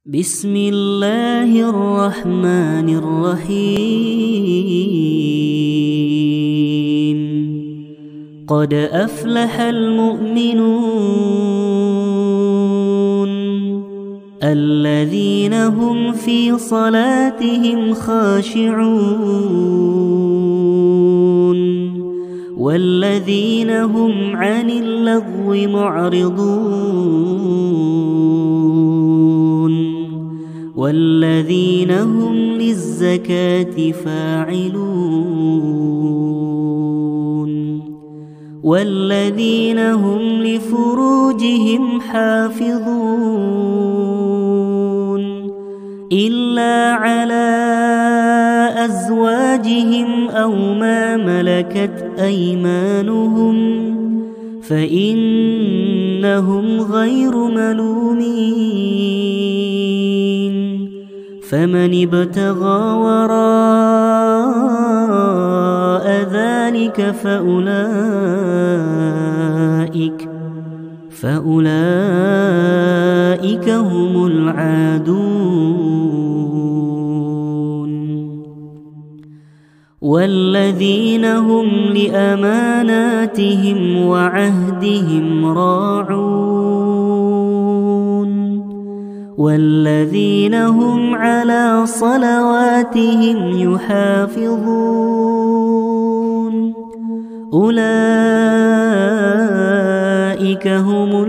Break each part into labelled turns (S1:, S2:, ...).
S1: بسم الله الرحمن الرحيم. قد أفلح المؤمنون الذين هم في صلاتهم خاشعون والذين هم عن اللغو معرضون والذين هم للزكاة فاعلون والذين هم لفروجهم حافظون إلا على أزواجهم أو ما ملكت أيمانهم فإنهم غير ملومين. فمن ابتغى وراء ذلك فأولئك هم العادون. والذين هم لأماناتهم وعهدهم راعون والذين هم على صلواتهم يحافظون أولئك هم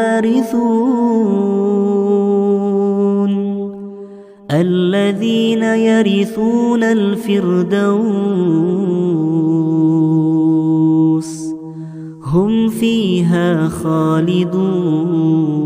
S1: الوارثون الذين يرثون الفردوس هم فيها خالدون.